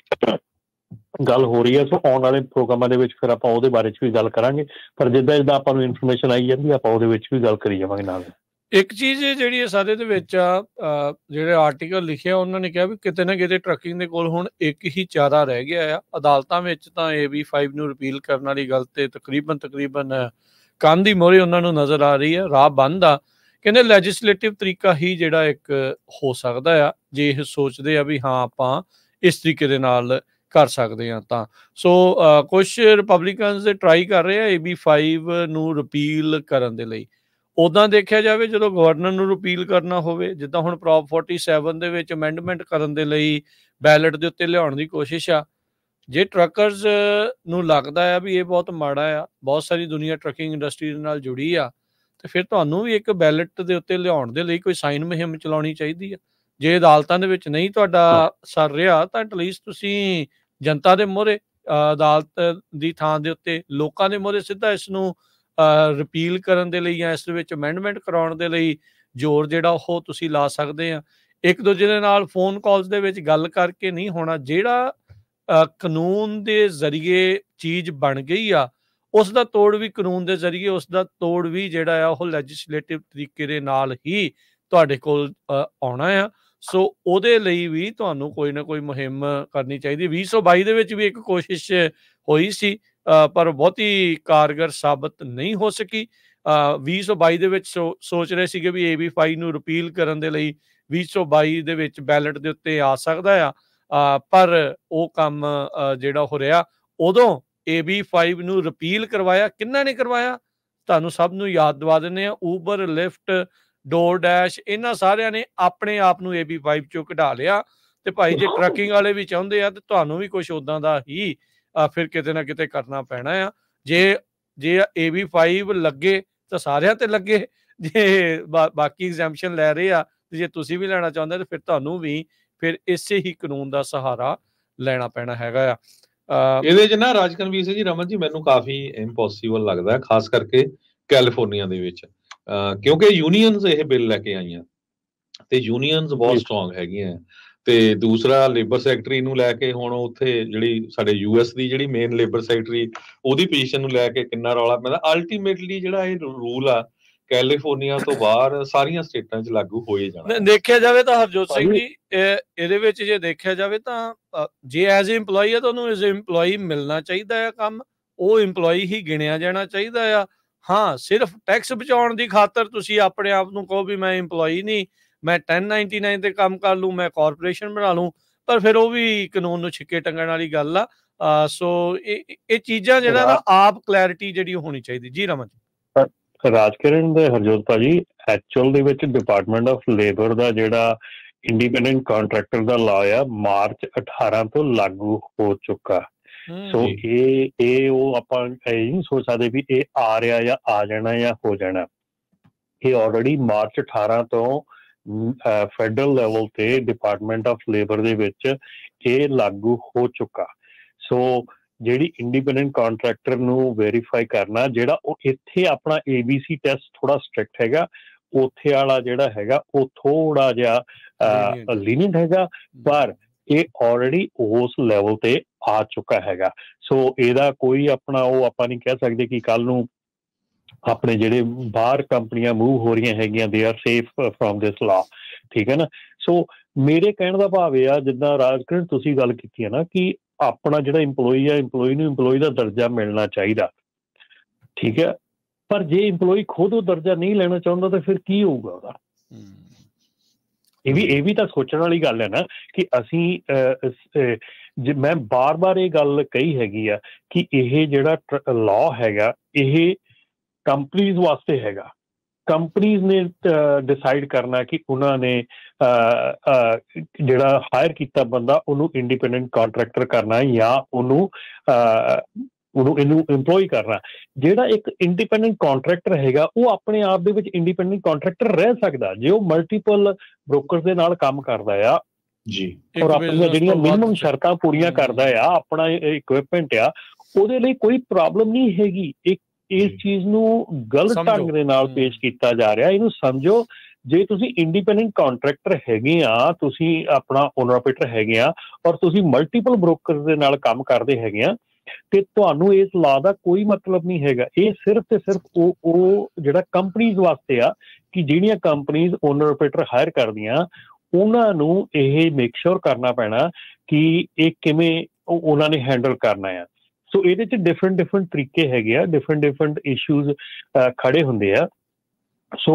ਗੱਲ ਹੋ ਰਹੀ ਹੈ। ਸੋ ਆਉਣ ਵਾਲੇ ਪ੍ਰੋਗਰਾਮਾਂ ਦੇ ਵਿੱਚ ਫਿਰ ਆਪਾਂ ਉਹਦੇ ਬਾਰੇ 'ਚ ਵੀ ਗੱਲ ਕਰਾਂਗੇ, ਪਰ ਜਿੱਦਾਂ ਜਿੱਦਾਂ ਆਪਾਂ ਨੂੰ ਇਨਫੋਰਮੇਸ਼ਨ ਆਈ ਜਾਂਦੀ ਆਪਾਂ ਉਹਦੇ ਵਿੱਚ ਵੀ ਗੱਲ ਕਰੀ ਜਾਵਾਂਗੇ ਨਾਲ। ਇੱਕ ਚੀਜ਼ ਜਿਹੜੀ ਹੈ ਸਾਰੇ ਦੇ ਵਿੱਚ ਆ, ਜਿਹੜੇ ਆਰਟੀਕਲ ਲਿਖਿਆ ਉਹਨਾਂ ਨੇ ਕਿਹਾ ਵੀ ਕਿਤੇ ਨਾ ਕਿਤੇ ਟਰੱਕਿੰਗ ਦੇ ਕੋਲ ਹੁਣ ਇੱਕ ਹੀ ਚਾਰਾ ਰਹਿ ਗਿਆ ਆ। ਅਦਾਲਤਾਂ ਵਿੱਚ ਤਾਂ ਏ ਬੀ ਫਾਈਵ ਨੂੰ ਰਿਪੀਲ ਕਰਨ ਵਾਲੀ ਗੱਲ ਤੇ ਤਕਰੀਬਨ ਤਕਰੀਬਨ ਕੰਨ ਦੀ ਮੋਹਰੇ ਉਹਨਾਂ ਨੂੰ ਨਜ਼ਰ ਆ ਰਹੀ ਹੈ, ਰਾਹ ਬੰਦ ਆ। ਕਹਿੰਦੇ ਲੈਜਿਸਲੇਟਿਵ ਤਰੀਕਾ ਹੀ ਜਿਹੜਾ ਇੱਕ ਹੋ ਸਕਦਾ ਆ, ਜੇ ਇਹ ਸੋਚਦੇ ਆ ਵੀ ਹਾਂ ਆਪਾਂ ਇਸ ਤਰੀਕੇ ਦੇ ਨਾਲ ਕਰ ਸਕਦੇ ਹਾਂ ਤਾਂ। ਸੋ ਕੁਛ ਰਿਪਬਲਿਕਨਸ ਦੇ ਟਰਾਈ ਕਰ ਰਹੇ ਆ ਏ ਬੀ ਫਾਈਵ ਨੂੰ ਰਿਪੀਲ ਕਰਨ ਦੇ ਲਈ। ਉੱਦਾਂ ਦੇਖਿਆ ਜਾਵੇ ਜਦੋਂ ਗਵਰਨਰ ਨੂੰ ਰਿਪੀਲ ਕਰਨਾ ਹੋਵੇ, ਜਿੱਦਾਂ ਹੁਣ ਪ੍ਰੋਪ ਫੋਰਟੀ ਸੈਵਨ ਦੇ ਵਿੱਚ ਅਮੈਂਡਮੈਂਟ ਕਰਨ ਦੇ ਲਈ ਬੈਲਟ ਦੇ ਉੱਤੇ ਲਿਆਉਣ ਦੀ ਕੋਸ਼ਿਸ਼ ਆ, ਜੇ ਟਰੱਕਰਸ ਨੂੰ ਲੱਗਦਾ ਆ ਵੀ ਇਹ ਬਹੁਤ ਮਾੜਾ ਆ, ਬਹੁਤ ਸਾਰੀ ਦੁਨੀਆ ਟਰੱਕਿੰਗ ਇੰਡਸਟਰੀ ਦੇ ਨਾਲ ਜੁੜੀ ਆ, ਤੇ ਫਿਰ ਤੁਹਾਨੂੰ ਵੀ ਇੱਕ ਬੈਲਟ ਦੇ ਉੱਤੇ ਲਿਆਉਣ ਦੇ ਲਈ ਕੋਈ ਸਾਈਨ ਮੁਹਿੰਮ ਚਲਾਉਣੀ ਚਾਹੀਦੀ ਆ। ਜੇ ਅਦਾਲਤਾਂ ਦੇ ਵਿੱਚ ਨਹੀਂ ਤੁਹਾਡਾ ਸਰ ਰਿਹਾ ਤਾਂ ਐਟਲੀਸਟ ਤੁਸੀਂ ਜਨਤਾ ਦੇ ਮੂਹਰੇ, ਅਦਾਲਤ ਦੀ ਥਾਂ ਦੇ ਉੱਤੇ ਲੋਕਾਂ ਦੇ ਮੂਹਰੇ ਸਿੱਧਾ ਇਸ ਨੂੰ ਰਿਪੀਲ ਕਰਨ ਦੇ ਲਈ ਜਾਂ ਇਸ ਦੇ ਵਿੱਚ ਅਮੈਂਡਮੈਂਟ ਕਰਾਉਣ ਦੇ ਲਈ ਜ਼ੋਰ ਜਿਹੜਾ ਉਹ ਤੁਸੀਂ ਲਾ ਸਕਦੇ ਆ। ਇੱਕ ਦੂਜੇ ਦੇ ਨਾਲ ਫੋਨ ਕਾਲਸ ਦੇ ਵਿੱਚ ਗੱਲ ਕਰਕੇ ਨਹੀਂ ਹੋਣਾ। ਜਿਹੜਾ ਕਾਨੂੰਨ ਦੇ ਜ਼ਰੀਏ ਚੀਜ਼ ਬਣ ਗਈ ਆ ਉਸ ਦਾ ਤੋੜ ਵੀ ਕਾਨੂੰਨ ਦੇ ਜ਼ਰੀਏ, ਉਸ ਦਾ ਤੋੜ ਵੀ ਜਿਹੜਾ ਆ ਉਹ ਲੈਜਿਸਲੇਟਿਵ ਤਰੀਕੇ ਦੇ ਨਾਲ ਹੀ ਤੁਹਾਡੇ ਕੋਲ ਆਉਣਾ ਆ। ਸੋ ਉਹਦੇ ਲਈ ਵੀ ਤੁਹਾਨੂੰ ਕੋਈ ਨਾ ਕੋਈ ਮੁਹਿੰਮ ਕਰਨੀ ਚਾਹੀਦੀ। ਵੀਹ ਸੌ ਬਾਈ ਦੇ ਵਿੱਚ ਵੀ ਇੱਕ ਕੋਸ਼ਿਸ਼ ਹੋਈ ਸੀ, ਪਰ ਬਹੁਤੀ ਕਾਰਗਰ ਸਾਬਤ ਨਹੀਂ ਹੋ ਸਕੀ। ਵੀਹ ਸੌ ਬਾਈ ਦੇ ਵਿੱਚ ਸੋ ਸੋਚ ਰਹੇ ਸੀਗੇ ਵੀ ਏ ਬੀ ਫਾਈਵ ਨੂੰ ਰਿਪੀਲ ਕਰਨ ਦੇ ਲਈ ਵੀਹ ਸੌ ਬਾਈ ਦੇ ਵਿੱਚ ਬੈਲਟ ਦੇ ਉੱਤੇ ਆ ਸਕਦਾ ਆ, ਪਰ ਉਹ ਕੰਮ ਜਿਹੜਾ ਹੋ ਰਿਹਾ। ਉਦੋਂ ਏ ਬੀ ਫਾਈਵ ਨੂੰ ਰਿਪੀਲ ਕਰਵਾਇਆ ਕਿੰਨਾ ਨੇ ਕਰਵਾਇਆ, ਤੁਹਾਨੂੰ ਸਭ ਨੂੰ ਯਾਦ ਦਵਾ ਦਿੰਦੇ ਆ। ਊਬਰ, ਲਿਫਟ, ਡੋਰ ਡੈਸ਼, ਇਹਨਾਂ ਸਾਰਿਆਂ ਨੇ ਆਪਣੇ ਆਪ ਨੂੰ ਏ ਬੀ ਫਾਈਵ ਚੋਂ ਕਢਾ ਲਿਆ। ਤੇ ਭਾਈ ਜੇ ਟਰੱਕਿੰਗ ਵਾਲੇ ਵੀ ਚਾਹੁੰਦੇ ਆ ਤੇ ਤੁਹਾਨੂੰ ਵੀ ਕੁਛ ਉੱਦਾਂ ਦਾ ਹੀ ਫਿਰ ਕਿਤੇ ਨਾ ਕਿਤੇ ਕਰਨਾ ਪੈਣਾ ਆ। ਜੇ ਜੇ ਏ ਬੀ ਫਾਈਵ ਲੱਗੇ ਤਾਂ ਸਾਰਿਆਂ ਤੇ ਲੱਗੇ, ਜੇ ਬਾਕੀ ਐਗਜ਼ੈਂਪਸ਼ਨ ਲੈ ਰਹੇ ਆ ਤੇ ਜੇ ਤੁਸੀਂ ਵੀ ਲੈਣਾ ਚਾਹੁੰਦੇ ਤਾਂ ਫਿਰ ਤੁਹਾਨੂੰ ਵੀ ਫਿਰ ਇਸੇ ਹੀ ਕਾਨੂੰਨ ਦਾ ਸਹਾਰਾ ਲੈਣਾ ਪੈਣਾ ਹੈਗਾ ਆ। ਇਹਦੇ 'ਚ ਨਾ ਰਾਜਕਨਵੀਰ ਸਿੰਘ ਜੀ, ਰਮਨ ਜੀ, ਮੈਨੂੰ ਕਾਫੀ ਇੰਪੋਸੀਬਲ ਲੱਗਦਾ, ਖਾਸ ਕਰਕੇ ਕੈਲੀਫੋਰਨੀਆ ਦੇ ਵਿੱਚ, ਕਿਉਂਕਿ ਯੂਨੀਅਨਸ ਇਹ ਬਿੱਲ ਲੈ ਕੇ ਆਈਆਂ ਤੇ ਯੂਨੀਅਨਸ ਬਹੁਤ ਸਟਰੋਂਗ ਹੈਗੀਆਂ। ਤੇ ਦੂਸਰਾ ਲੇਬਰ ਸੈਕਟਰੀ ਨੂੰ ਲੈ ਕੇ ਹੁਣ ਉੱਥੇ ਜਿਹੜੀ ਸਾਡੇ ਯੂ ਐਸ ਦੀ ਜਿਹੜੀ ਮੇਨ ਲੇਬਰ ਸੈਕਟਰੀ, ਉਹਦੀ ਪੋਜੀਸ਼ਨ ਨੂੰ ਲੈ ਕੇ ਕਿੰਨਾ ਰੌਲਾ ਪੈਂਦਾ। ਅਲਟੀਮੇਟਲੀ ਜਿਹੜਾ ਇਹ ਰੂਲ ਆ ਕੈਲੀਫੋਰਨੀਆ ਤੋਂ ਬਾਹਰ ਸਾਰੀਆਂ ਸਟੇਟਾਂ 'ਚ ਲਾਗੂ ਹੋਏ ਜਾਣਾ। ਦੇਖਿਆ ਜਾਵੇ ਤਾਂ ਹਰਜੋਤ ਸਿੰਘ ਜੀ, ਇਹਦੇ ਵਿੱਚ ਜੇ ਦੇਖਿਆ ਜਾਵੇ ਤਾਂ ਜੇ ਐਜ਼ ਏ ਇੰਪਲੋਈ ਆ ਤਾਂ ਉਹਨੂੰ ਐਜ਼ ਏ ਇੰਪਲੋਈ ਮਿਲਣਾ ਚਾਹੀਦਾ ਆ ਕੰਮ, ਉਹ ਇੰਪਲੋਈ ਹੀ ਗਿਣਿਆ ਜਾਣਾ ਚਾਹੀਦਾ ਆ। ਹਾਂ, ਸਿਰਫ ਟੈਕਸ ਬਚਾਉਣ ਦੀ ਖਾਤਰ ਤੁਸੀਂ ਆਪਣੇ ਆਪ ਨੂੰ ਕਹੋ ਵੀ ਮੈਂ ਇੰਪਲੋਈ ਨਹੀਂ, ਮੈਂ ਟੈਨ ਨਾਈਨਟੀ ਨਾਈਨ ਤੇ ਕੰਮ ਕਰ ਲੂੰ, ਮੈਂ ਕਾਰਪੋਰੇਸ਼ਨ ਬਣਾ ਲੂੰ, ਪਰ ਫਿਰ ਉਹ ਵੀ ਕਾਨੂੰਨ ਨੂੰ ਛਿੱਕੇ ਟੰਗਣ ਵਾਲੀ ਗੱਲ ਆ। ਸੋ ਇਹ ਇਹ ਚੀਜ਼ਾਂ ਜਿਹੜਾ ਨਾ ਆਪ ਕਲੈਰਿਟੀ ਜਿਹੜੀ ਹੋਣੀ ਚਾਹੀਦੀ। ਜੀ ਰਮਨ ਜੀ। ਰਾਜਕਿਰਨ ਦੇ ਹਰਜੋਤ ਭਾਜੀ, ਐਕਚੁਅਲ ਦੇ ਵਿੱਚ ਡਿਪਾਰਟਮੈਂਟ ਆਫ ਲੇਬਰ ਦਾ ਜਿਹੜਾ ਇੰਡੀਪੈਂਡੈਂਟ ਕੰਟਰੈਕਟਰ ਦਾ ਲਾਅ ਆ ਮਾਰਚ ਅਠਾਰਾਂ ਤੋਂ ਲਾਗੂ ਹੋ ਚੁੱਕਾ। ਸੋ ਇਹ ਇਹ ਉਹ ਆਪਾਂ ਇਹ ਨਹੀਂ ਸੋਚ ਸਕਦੇ ਵੀ ਇਹ ਆ ਰਿਹਾ ਜਾਂ ਆ ਜਾਣਾ ਜਾਂ ਹੋ ਜਾਣਾ। ਇਹ ਆਲਰੇਡੀ ਮਾਰਚ ਅਠਾਰਾਂ ਤੋਂ ਫੈਡਰਲ ਲੈਵਲ ਤੇ ਡਿਪਾਰਟਮੈਂਟ ਆਫ ਲੇਬਰ ਦੇ ਵਿੱਚ ਇਹ ਲਾਗੂ ਹੋ ਚੁੱਕਾ। ਸੋ ਜਿਹੜੀ ਇੰਡੀਪੈਂਡੈਂਟ ਕੰਟਰੈਕਟਰ ਨੂੰ ਵੈਰੀਫਾਈ ਕਰਨਾ, ਜਿਹੜਾ ਉਹ ਇੱਥੇ ਆਪਣਾ ਏ ਬੀ ਸੀ ਟੈਸਟ ਥੋੜਾ ਸਟ੍ਰਿਕਟ ਹੈਗਾ, ਉੱਥੇ ਵਾਲਾ ਜਿਹੜਾ ਹੈਗਾ ਉਹ ਥੋੜਾ ਜਿਹਾ ਲੀਨੀਅੰਟ ਹੈਗਾ, ਪਰ ਇਹ ਆਲਰੇਡੀ ਉਸ ਲੈਵਲ ਤੇ ਆ ਚੁੱਕਾ ਹੈਗਾ। ਸੋ ਇਹਦਾ ਕੋਈ ਆਪਣਾ ਉਹ ਆਪਾਂ ਨਹੀਂ ਕਹਿ ਸਕਦੇ ਕਿ ਕੱਲ ਨੂੰ ਆਪਣੇ ਜਿਹੜੇ ਬਾਹਰ ਕੰਪਨੀਆਂ ਮੂਵ ਹੋ ਰਹੀਆਂ ਹੈਗੀਆਂ ਦੇ ਆਰ ਸੇਫ ਫਰੋਮ ਦਿਸ ਲਾ, ਠੀਕ ਹੈ ਨਾ। ਸੋ ਮੇਰੇ ਕਹਿਣ ਦਾ ਭਾਵ ਇਹ ਆ, ਜਿੱਦਾਂ ਰਾਜਕਿਰਨ ਤੁਸੀਂ ਗੱਲ ਕੀਤੀ ਹੈ ਨਾ ਕਿ ਆਪਣਾ ਜਿਹੜਾ ਇੰਪਲੋਈ ਆ, ਇੰਪਲੋਈ ਨੂੰ ਇੰਪਲੋਈ ਦਾ ਦਰਜਾ ਮਿਲਣਾ ਚਾਹੀਦਾ, ਠੀਕ ਹੈ, ਪਰ ਜੇ ਇੰਪਲੋਈ ਖੁਦ ਉਹ ਦਰਜਾ ਨਹੀਂ ਲੈਣਾ ਚਾਹੁੰਦਾ ਤਾਂ ਫਿਰ ਕੀ ਹੋਊਗਾ ਉਹਦਾ। ਇਹ ਵੀ ਇਹ ਵੀ ਤਾਂ ਸੋਚਣ ਵਾਲੀ ਗੱਲ ਹੈ ਨਾ ਕਿ ਅਸੀਂ ਜੇ ਮੈਂ ਬਾਰ-ਬਾਰ ਇਹ ਗੱਲ ਕਹੀ ਹੈਗੀ ਆ ਕਿ ਇਹ ਜਿਹੜਾ ਲਾਅ ਹੈਗਾ ਇਹ ਕੰਪਨੀਜ਼ ਵਾਸਤੇ ਹੈਗਾ। ਕੰਪਨੀਜ਼ ਨੇ ਡਿਸਾਈਡ ਕਰਨਾ ਕਿ ਉਹਨਾਂ ਨੇ ਜਿਹੜਾ ਹਾਇਰ ਕੀਤਾ ਬੰਦਾ ਉਹਨੂੰ ਇੰਡੀਪੈਂਡੈਂਟ ਕਾਂਟਰੈਕਟਰ ਕਰਨਾ ਜਾਂ ਉਹਨੂੰ ਉਹਨੂੰ ਇਹਨੂੰ ਇੰਪਲੋਈ ਕਰਨਾ। ਜਿਹੜਾ ਇੱਕ ਇੰਡੀਪੈਂਡੈਂਟ ਕਾਂਟਰੈਕਟਰ ਹੈਗਾ ਉਹ ਆਪਣੇ ਆਪ ਦੇ ਵਿੱਚ ਇੰਡੀਪੈਂਡੈਂਟ ਕਾਂਟਰੈਕਟਰ ਰਹਿ ਸਕਦਾ ਜੇ ਉਹ ਮਲਟੀਪਲ ਬ੍ਰੋਕਰਸ ਦੇ ਨਾਲ ਕੰਮ ਕਰਦਾ ਆ ਜੀ, ਔਰ ਆਪਣੀਆਂ ਜਿਹੜੀਆਂ ਮਿਨੀਮਮ ਸ਼ਰਤਾਂ ਪੂਰੀਆਂ ਕਰਦਾ ਆ, ਆਪਣਾ ਇਕਵਿਪਮੈਂਟ ਆ, ਉਹਦੇ ਲਈ ਕੋਈ ਪ੍ਰੋਬਲਮ ਨਹੀਂ ਹੈਗੀ। ਇੱਕ ਇਸ ਚੀਜ਼ ਨੂੰ ਗਲਤ ਢੰਗ ਦੇ ਨਾਲ ਪੇਸ਼ ਕੀਤਾ ਜਾ ਰਿਹਾ। ਇਹਨੂੰ ਸਮਝੋ, ਜੇ ਤੁਸੀਂ ਇੰਡੀਪੈਂਡੈਂਟ ਕਾਂਟਰੈਕਟਰ ਹੈਗੇ ਆ, ਤੁਸੀਂ ਆਪਣਾ ਓਨਰ ਆਪਰੇਟਰ ਹੈਗੇ ਆ ਔਰ ਤੁਸੀਂ ਮਲਟੀਪਲ ਬ੍ਰੋਕਰਸ ਦੇ ਨਾਲ ਕੰਮ ਕਰਦੇ ਹੈਗੇ ਆ ਤੇ ਤੁਹਾਨੂੰ ਇਸ ਲਾਅ ਦਾ ਕੋਈ ਮਤਲਬ ਨਹੀਂ ਹੈਗਾ। ਇਹ ਸਿਰਫ ਤੇ ਸਿਰਫ ਉਹ ਉਹ ਜਿਹੜਾ ਕੰਪਨੀਜ਼ ਵਾਸਤੇ ਆ ਕਿ ਜਿਹੜੀਆਂ ਕੰਪਨੀਜ਼ ਓਨਰ ਆਪਰੇਟਰ ਹਾਇਰ ਕਰਦੀਆਂ ਉਹਨਾਂ ਨੂੰ ਇਹ ਮੇਕ ਸ਼ੋਰ ਕਰਨਾ ਪੈਣਾ ਕਿ ਇਹ ਕਿਵੇਂ ਉਹਨਾਂ ਨੇ ਹੈਂਡਲ ਕਰਨਾ ਆ। ਸੋ ਇਹਦੇ 'ਚ ਡਿਫਰੈਂਟ ਡਿਫਰੈਂਟ ਤਰੀਕੇ ਹੈਗੇ ਆ, ਡਿਫਰੈਂਟ ਡਿਫਰੈਂਟ ਇਸ਼ੂਜ਼ ਖੜੇ ਹੁੰਦੇ ਆ। ਸੋ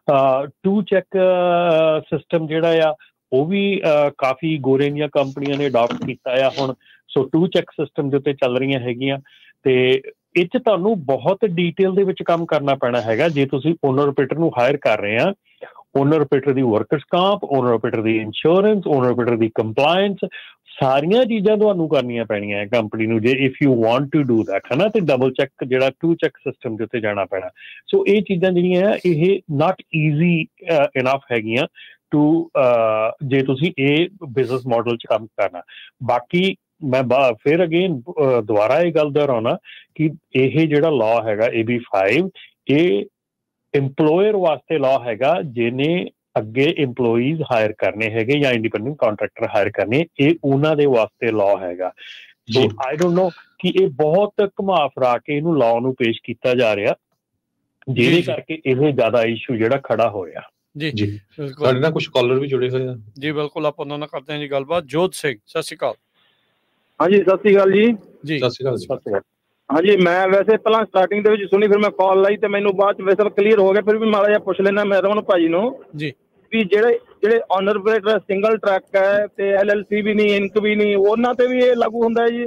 ਟੂ ਚੈੱਕ ਸਿਸਟਮ ਜਿਹੜਾ ਆ ਉਹ ਵੀ ਕਾਫੀ ਗੋਰੇ ਦੀਆਂ ਕੰਪਨੀਆਂ ਨੇ ਅਡਾਪਟ ਕੀਤਾ ਆ ਹੁਣ। ਸੋ ਟੂ ਚੈੱਕ ਸਿਸਟਮ ਦੇ ਉੱਤੇ ਚੱਲ ਰਹੀਆਂ ਹੈਗੀਆਂ ਤੇ ਇਹ 'ਚ ਤੁਹਾਨੂੰ ਬਹੁਤ ਡੀਟੇਲ ਦੇ ਵਿੱਚ ਕੰਮ ਕਰਨਾ ਪੈਣਾ ਹੈਗਾ। ਜੇ ਤੁਸੀਂ ਓਨਰ ਆਪਰੇਟਰ ਨੂੰ ਹਾਇਰ ਕਰ ਰਹੇ ਆ, ਓਨਰ ਆਪਰੇਟਰ ਦੀ ਵਰਕਰਸ ਕਾਂਪ, ਓਨਰ ਆਪਰੇਟਰ ਦੀ ਇੰਸ਼ੋਰੈਂਸ, ਓਨਰ ਆਪਰੇਟਰ ਦੀ ਕੰਪਲਾਇੰਸ, ਸਾਰੀਆਂ ਚੀਜ਼ਾਂ ਤੁਹਾਨੂੰ ਕਰਨੀਆਂ ਪੈਣੀਆਂ ਹੈ ਕੰਪਨੀ ਨੂੰ ਜੇ if you want to do that, ਹੈ ਨਾ। ਤੇ ਡਬਲ ਚੈੱਕ ਜਿਹੜਾ ਟੂ ਚੈੱਕ ਸਿਸਟਮ ਦੇ ਉੱਤੇ ਜਾਣਾ ਪੈਣਾ। ਸੋ ਇਹ ਚੀਜ਼ਾਂ ਜਿਹੜੀਆਂ ਹੈ ਇਹ ਨਾਟ ਈਜ਼ੀ ਇਨਫ ਹੈਗੀਆਂ ਟੂ ਜੇ ਤੁਸੀਂ ਇਹ ਬਿਜ਼ਨਸ ਮਾਡਲ 'ਚ ਕੰਮ ਕਰਨਾ। ਬਾਕੀ ਮੈਂ ਬਾ ਫਿਰ ਅਗੇਨ ਦੁਬਾਰਾ ਇਹ ਗੱਲ ਦੁਹਰਾਉਣਾ ਕਿ ਇਹ ਜਿਹੜਾ ਲਾਅ ਹੈਗਾ ਏ ਬੀ ਫਾਈਵ ਇਹ ਇੰਪਲੋਇਰ ਵਾਸਤੇ ਲਾਅ ਹੈਗਾ ਜਿਹਨੇ ਅੱਗੇ ਇੰਪਲੋਈਜ਼ ਹਾਇਰ ਕਰਨੇ ਹੈਗੇ ਜਾਂ ਇੰਡੀਪੈਂਡੈਂਟ ਕਾਂਟਰੈਕਟਰ ਹਾਇਰ ਕਰਨੇ, ਇਹ ਉਹਨਾਂ ਦੇ ਵਾਸਤੇ ਲਾਅ ਹੈਗਾ। ਸੋ ਆਈ ਡੋਂਟ ਨੋ ਕਿ ਇਹ ਬਹੁਤ ਘੁਮਾ ਫਿਰਾ ਕੇ ਇਹਨੂੰ ਲਾਅ ਨੂੰ ਪੇਸ਼ ਕੀਤਾ ਜਾ ਰਿਹਾ ਜਿਹਦੇ ਕਰਕੇ ਇਹ ਜ਼ਿਆਦਾ ਇਸ਼ੂ ਜਿਹੜਾ ਖੜਾ ਹੋਇਆ। ਜੀ ਜੀ ਸਾਡੇ ਨਾਲ ਕੁਝ ਕਾਲਰ ਵੀ ਜੁੜੇ ਹੋਏ ਆ ਜੀ, ਬਿਲਕੁਲ ਆਪਾਂ ਉਹਨਾਂ ਨਾਲ ਕਰਦੇ ਹਾਂ ਜੀ ਗੱਲਬਾਤ। ਜੋਤ ਸਿੰਘ, ਸਤਿ ਸ਼੍ਰੀ ਅਕਾਲ। ਹਾਂਜੀ ਸਤਿ ਸ਼੍ਰੀ ਅਕਾਲ ਜੀ। ਜੀ ਸਤਿ ਸ਼੍ਰੀ ਅਕਾਲ। ਸਤਿ ਸ਼੍ਰੀ ਅਕਾਲ। ਹਾਂਜੀ ਮੈਂ ਵੈਸੇ ਪਹਿਲਾਂ ਸਟਾਰਟਿੰਗ ਦੇ ਵਿੱਚ ਸੁਣੀ, ਫਿਰ ਮੈਂ ਕਾਲ ਲਾਈ ਤੇ ਮੈਨੂੰ ਬਾਅਦ ਚ ਵੈਸੇ ਕਲੀਅਰ ਹੋ ਗਿਆ। ਫਿਰ ਵੀ ਮਾੜਾ ਜਿਹਾ ਪੁੱਛ ਲੈਣਾ ਮੈਂ ਰਮਨ ਭਾਜੀ ਨੂੰ ਜੀ ਵੀ ਜਿਹੜੇ ਜਿਹੜੇ ਓਨਰ ਆਪਰੇਟਰ ਸਿੰਗਲ ਟਰੱਕ ਹੈ ਤੇ ਐਲ ਐਲ ਸੀ ਵੀ ਨਹੀਂ, ਇੰਕ ਵੀ ਨਹੀਂ, ਉਹਨਾਂ ਤੇ ਵੀ ਇਹ ਲਾਗੂ ਹੁੰਦਾ ਹੈ ਜੀ?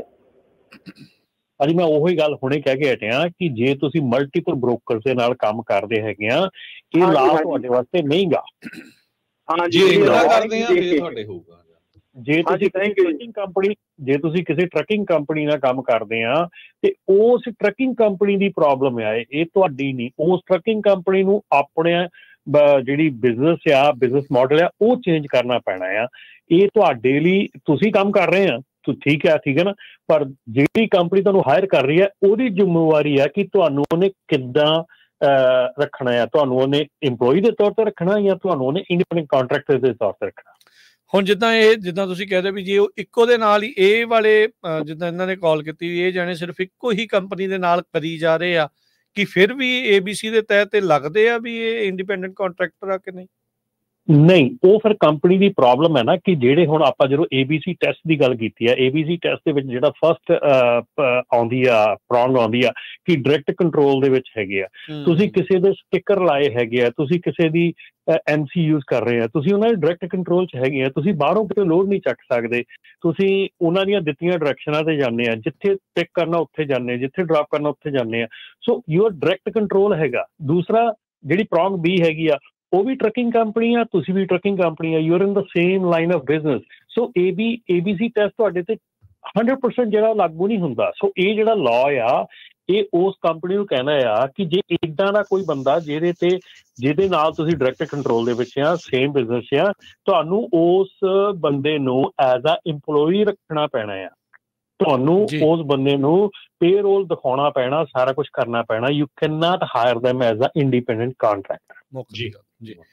ਹਾਂਜੀ ਮੈਂ ਉਹੀ ਗੱਲ ਹੁਣੇ ਕਹਿ ਕੇ ਹਟਿਆ ਕਿ ਜੇ ਤੁਸੀਂ ਮਲਟੀਪਲ ਬ੍ਰੋਕਰ ਦੇ ਨਾਲ ਕੰਮ ਕਰਦੇ ਹੈਗੇ ਆ ਇਹ ਲਾਭ ਤੁਹਾਡੇ ਵਾਸਤੇ ਨਹੀਂ ਗਾ। ਹਾਂਜੀ ਕਰਦੇ ਆ ਫਿਰ ਤੁਹਾਡੇ ਹੋਊਗਾ। ਜੇ ਤੁਸੀਂ ਟਰੱਕਿੰਗ ਕੰਪਨੀ ਜੇ ਤੁਸੀਂ ਕਿਸੇ ਟਰੱਕਿੰਗ ਕੰਪਨੀ ਨਾਲ ਕੰਮ ਕਰਦੇ ਆ ਤੇ ਉਸ ਟਰੱਕਿੰਗ ਕੰਪਨੀ ਦੀ ਪ੍ਰੋਬਲਮ ਆ, ਇਹ ਤੁਹਾਡੀ ਨਹੀਂ। ਉਸ ਟਰੱਕਿੰਗ ਕੰਪਨੀ ਨੂੰ ਆਪਣੇ ਜਿਹੜੀ ਬਿਜ਼ਨਸ ਆ, ਬਿਜ਼ਨਸ ਮਾਡਲ ਆ, ਉਹ ਚੇਂਜ ਕਰਨਾ ਪੈਣਾ ਆ। ਇਹ ਤੁਹਾਡੇ ਲਈ ਤੁਸੀਂ ਕੰਮ ਕਰ ਰਹੇ ਆ ਠੀਕ ਹੈ ਠੀਕ ਹੈ ਨਾ, ਪਰ ਜਿਹੜੀ ਕੰਪਨੀ ਤੁਹਾਨੂੰ ਹਾਇਰ ਕਰ ਰਹੀ ਹੈ ਉਹਦੀ ਜ਼ਿੰਮੇਵਾਰੀ ਆ ਕਿ ਤੁਹਾਨੂੰ ਉਹਨੇ ਕਿੱਦਾਂ ਰੱਖਣਾ ਆ। ਤੁਹਾਨੂੰ ਉਹਨੇ ਇੰਪਲੋਈ ਦੇ ਤੌਰ ਤੇ ਰੱਖਣਾ ਜਾਂ ਤੁਹਾਨੂੰ ਉਹਨੇ ਇੰਡੀਪੈਂਡੈਂਟ ਕਾਂਟਰੈਕਟਰ ਦੇ ਤੌਰ ਤੇ ਰੱਖਣਾ। ਹੁਣ ਜਿੱਦਾਂ ਇਹ ਜਿੱਦਾਂ ਤੁਸੀਂ ਕਹਿੰਦੇ ਵੀ ਜੇ ਉਹ ਇੱਕੋ ਦੇ ਨਾਲ ਹੀ ਇਹ ਵਾਲੇ ਜਿੱਦਾਂ ਇਹਨਾਂ ਨੇ ਕਾਲ ਕੀਤੀ ਇਹ ਜਾਣੇ ਸਿਰਫ ਇੱਕੋ ਹੀ ਕੰਪਨੀ ਦੇ ਨਾਲ ਕਰੀ ਜਾ ਰਹੇ ਆ ਕਿ ਫਿਰ ਵੀ ਏ ਬੀ ਸੀ ਦੇ ਤਹਿਤ ਤੇ ਲੱਗਦੇ ਆ ਵੀ ਇਹ ਇੰਡੀਪੈਂਡੈਂਟ ਕਾਂਟਰੈਕਟਰ ਆ ਕਿ ਨਹੀਂ? ਨਹੀਂ, ਉਹ ਫਿਰ ਕੰਪਨੀ ਦੀ ਪ੍ਰੋਬਲਮ ਹੈ ਨਾ ਕਿ ਜਿਹੜੇ ਹੁਣ ਆਪਾਂ ਜਦੋਂ ਏ ਬੀ ਸੀ ਟੈਸਟ ਦੀ ਗੱਲ ਕੀਤੀ ਆ, ਏ ਬੀ ਸੀ ਟੈਸਟ ਦੇ ਵਿੱਚ ਜਿਹੜਾ ਫਸਟ ਆਉਂਦੀ ਆ ਪ੍ਰੋਂਗ ਆਉਂਦੀ ਆ ਕਿ ਡਾਇਰੈਕਟ ਕੰਟਰੋਲ ਦੇ ਵਿੱਚ ਹੈਗੇ ਆ। ਤੁਸੀਂ ਕਿਸੇ ਦੇ ਸਟਿੱਕਰ ਲਾਏ ਹੈਗੇ ਆ, ਤੁਸੀਂ ਕਿਸੇ ਦੀ ਐਮ ਸੀ ਯੂਜ਼ ਕਰ ਰਹੇ ਆ, ਤੁਸੀਂ ਉਹਨਾਂ ਦੇ ਡਾਇਰੈਕਟ ਕੰਟਰੋਲ 'ਚ ਹੈਗੇ ਆ। ਤੁਸੀਂ ਬਾਹਰੋਂ ਕਿਤੇ ਲੋਡ ਨਹੀਂ ਚੱਕ ਸਕਦੇ। ਤੁਸੀਂ ਉਹਨਾਂ ਦੀਆਂ ਦਿੱਤੀਆਂ ਡਾਇਰੈਕਸ਼ਨਾਂ ਤੇ ਜਾਂਦੇ ਆ, ਜਿੱਥੇ ਪਿਕ ਕਰਨਾ ਉੱਥੇ ਜਾਂਦੇ ਆ, ਜਿੱਥੇ ਡ੍ਰੌਪ ਕਰਨਾ ਉੱਥੇ ਜਾਂਦੇ ਆ। ਸੋ ਯੂਅਰ ਡਾਇਰੈਕਟ ਕੰਟਰੋਲ ਹੈਗਾ। ਦੂਸਰਾ ਜਿਹੜੀ ਪ੍ਰੋਂਗ ਬੀ ਹੈਗੀ ਆ ਉਹ ਵੀ ਟਰੱਕਿੰਗ ਕੰਪਨੀ ਆ, ਤੁਸੀਂ ਵੀ ਟਰੱਕਿੰਗ ਕੰਪਨੀ ਆ, you are in the same line of business. So A B A B C test ਤੁਹਾਡੇ ਤੇ ਹੰਡਰਡ ਪਰਸੈਂਟ ਜਿਹੜਾ ਲਾਗੂ ਨਹੀਂ ਹੁੰਦਾ। ਸੋ ਇਹ ਜਿਹੜਾ ਲਾਅ ਆ ਇਹ ਉਸ ਕੰਪਨੀ ਨੂੰ ਕਹਿਣਾ ਆ ਕਿ ਜੇ ਇੱਦਾਂ ਦਾ ਕੋਈ ਬੰਦਾ ਜਿਹਦੇ ਤੇ ਜਿਹਦੇ ਨਾਲ ਤੁਸੀਂ ਡਾਇਰੈਕਟ ਕੰਟਰੋਲ ਦੇ ਵਿੱਚ ਆ, ਸੇਮ ਬਿਜ਼ਨਸ ਆ, ਤੁਹਾਨੂੰ ਉਸ ਬੰਦੇ ਨੂੰ ਐਜ਼ ਅ ਇੰਪਲੋਈ ਰੱਖਣਾ ਪੈਣਾ ਆ। ਤੁਹਾਨੂੰ ਉਸ ਬੰਦੇ ਨੂੰ ਪੇਰੋਲ ਦਿਖਾਉਣਾ ਪੈਣਾ, ਸਾਰਾ ਕੁਝ ਕਰਨਾ ਪੈਣਾ। You can not hire them as a independent contractor. ਜੀ ਜੀ